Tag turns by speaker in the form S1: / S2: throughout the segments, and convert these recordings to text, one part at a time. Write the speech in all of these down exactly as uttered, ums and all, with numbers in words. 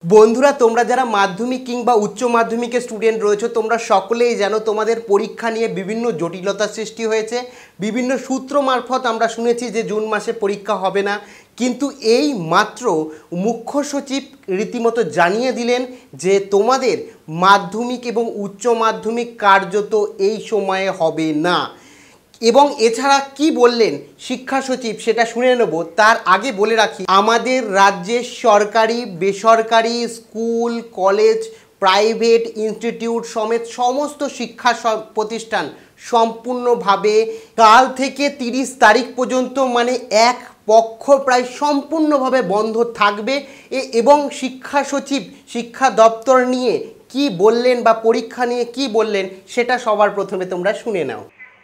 S1: বন্ধুরা তোমরা যারা মাধ্যমিক কিংবা উচ্চ মাধ্যমিকের স্টুডেন্ট রয়েছে তোমরা সকলেই জানো তোমাদের পরীক্ষা নিয়ে বিভিন্ন জটিলতা সৃষ্টি হয়েছে। বিভিন্ন সূত্র মারফত আমরা শুনেছি যে জুন মাসে পরীক্ষা হবে না, কিন্তু এই মাত্র মুখ্য সচিব রীতিমতো জানিয়ে দিলেন যে তোমাদের মাধ্যমিক এবং উচ্চ মাধ্যমিক কার্যত এই সময়ে হবে না। এবং এছাড়া কি বললেন শিক্ষা সচিব সেটা শুনে নেব। তার আগে বলে রাখি, আমাদের রাজ্যের সরকারি বেসরকারি স্কুল কলেজ প্রাইভেট ইনস্টিটিউট সমেত সমস্ত শিক্ষা প্রতিষ্ঠান সম্পূর্ণভাবে কাল থেকে তিরিশ তারিখ পর্যন্ত মানে এক পক্ষ প্রায় সম্পূর্ণভাবে বন্ধ থাকবে। এবং শিক্ষা সচিব শিক্ষা দপ্তর নিয়ে কি বললেন বা পরীক্ষা নিয়ে কি বললেন সেটা সবার প্রথমে তোমরা শুনে নাও।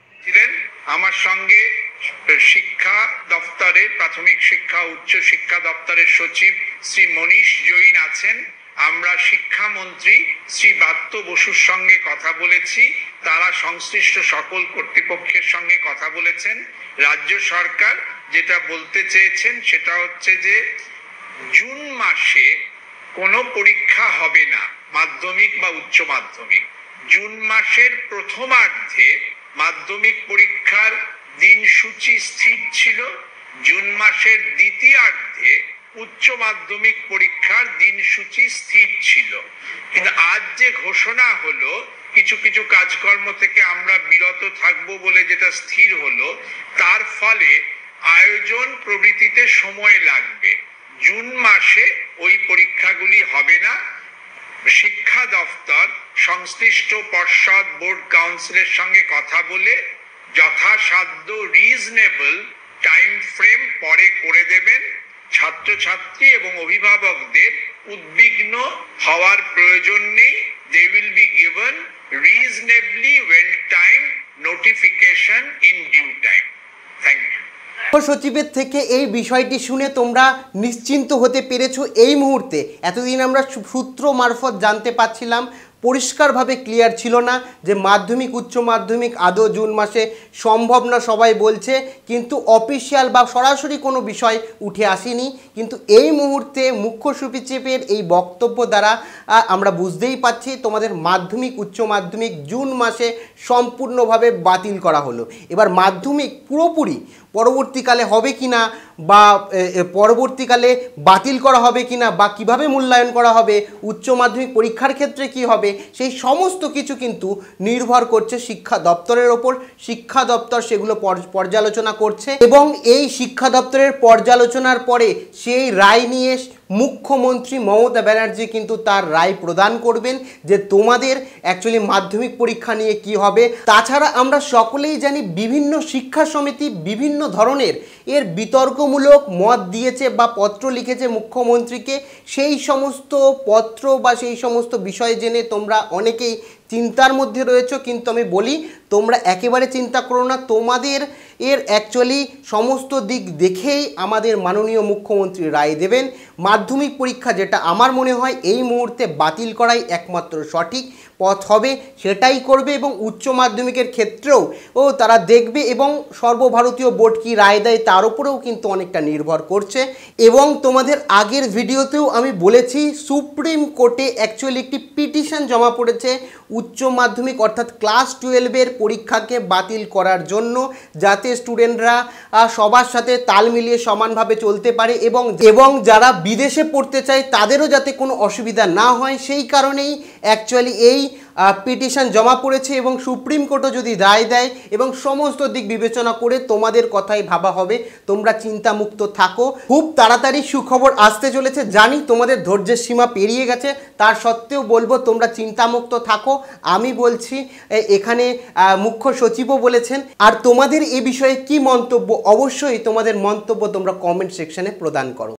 S2: আমার সঙ্গে শিক্ষা দপ্তরের প্রাথমিক শিক্ষা উচ্চ শিক্ষা দপ্তরের সচিব শ্রী মনীষ জৈন আছেন। আমরা শিক্ষামন্ত্রী শ্রী ব্রাত্য বসুর সঙ্গে কথা বলেছি, তারা সংশ্লিষ্ট সকল কর্তৃপক্ষের সঙ্গে কথা বলেছেন। রাজ্য সরকার যেটা বলতে চেয়েছেন সেটা হচ্ছে যে জুন মাসে কোনো পরীক্ষা হবে না, মাধ্যমিক বা উচ্চ মাধ্যমিক। জুন মাসের প্রথমার্ধে মাধ্যমিক পরীক্ষার দিনসূচি স্থির ছিল, জুন মাসের দ্বিতীয়ার্ধে উচ্চ মাধ্যমিক পরীক্ষার দিনসূচি স্থির ছিল। কিন্তু আজ যে ঘোষণা হলো কিছু কিছু কাজকর্ম থেকে আমরা বিরত থাকব বলে যেটা স্থির হলো, তার ফলে আয়োজন প্রভৃতিতে সময় লাগবে। জুন মাসে ওই পরীক্ষাগুলি হবে না। শিক্ষা দপ্তর সংশ্লিষ্ট পর্ষদ বোর্ড কাউন্সিলের সঙ্গে কথা বলে যথাসাধ্য রিজনেবল টাইম ফ্রেম পরে করে দেবেন। ছাত্রছাত্রী এবং অভিভাবকদের উদ্বিগ্ন হওয়ার প্রয়োজন নেই। They will be given reasonably well time notification in due time. Thank you.
S1: সচিবের থেকে এই বিষয়টি শুনে তোমরা নিশ্চিন্ত হতে পেরেছো এই মুহূর্তে। এতদিন আমরা সূত্র মারফত জানতে পারছিলাম, পরিষ্কারভাবে ক্লিয়ার ছিল না যে মাধ্যমিক উচ্চ মাধ্যমিক আদৌ জুন মাসে সম্ভব না সবাই বলছে, কিন্তু অফিসিয়াল বা সরাসরি কোনো বিষয় উঠে আসেনি। কিন্তু এই মুহূর্তে মুখ্য সচিবের এই বক্তব্য দ্বারা আমরা বুঝতেই পারছি তোমাদের মাধ্যমিক উচ্চ মাধ্যমিক জুন মাসে সম্পূর্ণভাবে বাতিল করা হলো। এবার মাধ্যমিক পুরোপুরি পরবর্তীকালে হবে কি না বা পরবর্তীকালে বাতিল করা হবে কি না বা কীভাবে মূল্যায়ন করা হবে, উচ্চ মাধ্যমিক পরীক্ষার ক্ষেত্রে কি হবে, সেই সমস্ত কিছু কিন্তু নির্ভর করছে শিক্ষা দপ্তরের ওপর। শিক্ষা দপ্তর সেগুলো পর্যালোচনা করছে এবং এই শিক্ষা দপ্তরের পর্যালোচনার পরে সেই রায় নিয়ে মুখ্যমন্ত্রী মমতা ব্যানার্জি কিন্তু তার রায় প্রদান করবেন যে তোমাদের অ্যাকচুয়ালি মাধ্যমিক পরীক্ষা নিয়ে কি হবে। তাছাড়া আমরা সকলেই জানি বিভিন্ন শিক্ষা সমিতি বিভিন্ন ধরনের এর বিতর্কমূলক মত দিয়েছে বা পত্র লিখেছে মুখ্যমন্ত্রীকে। সেই সমস্ত পত্র বা সেই সমস্ত বিষয় জেনে তোমরা অনেকেই চিন্তার মধ্যে রয়েছে, কিন্তু আমি বলি তোমরা একেবারে চিন্তা করো না। তোমাদের এর অ্যাকচুয়ালি সমস্ত দিক দেখেই আমাদের মাননীয় মুখ্যমন্ত্রী রায় দেবেন। মাধ্যমিক পরীক্ষা যেটা আমার মনে হয় এই মুহূর্তে বাতিল করাই একমাত্র সঠিক পথ হবে, সেটাই করবে। এবং উচ্চ মাধ্যমিকের ক্ষেত্রেও ও তারা দেখবে এবং সর্বভারতীয় বোর্ড কি রায় দেয় তার উপরেও কিন্তু অনেকটা নির্ভর করছে। এবং তোমাদের আগের ভিডিওতেও আমি বলেছি সুপ্রিম কোর্টে অ্যাকচুয়ালি একটি পিটিশন জমা পড়েছে উচ্চ মাধ্যমিক অর্থাৎ ক্লাস টুয়েলভের পরীক্ষাকে বাতিল করার জন্য, যাতে স্টুডেন্টরা সবার সাথে তাল মিলিয়ে সমানভাবে চলতে পারে এবং এবং যারা বিদেশে পড়তে চায় তাদেরও যাতে কোনো অসুবিধা না হয়। সেই কারণেই অ্যাকচুয়ালি এই পিটিশন জমা পড়েছে এবং সুপ্রিম কোর্টও যদি রায় দেয় এবং সমস্ত দিক বিবেচনা করে তোমাদের কথাই ভাবা হবে, তোমরা চিন্তামুক্ত থাকো। খুব তাড়াতাড়ি সুখবর আসতে চলেছে, জানি তোমাদের ধৈর্যের সীমা পেরিয়ে গেছে, তার সত্ত্বেও বলবো তোমরা চিন্তামুক্ত থাকো। আমি বলছি, এখানে মুখ্য সচিবও বলেছেন। আর তোমাদের এ বিষয়ে কি মন্তব্য, অবশ্যই তোমাদের মন্তব্য তোমরা কমেন্ট সেকশনে প্রদান করো।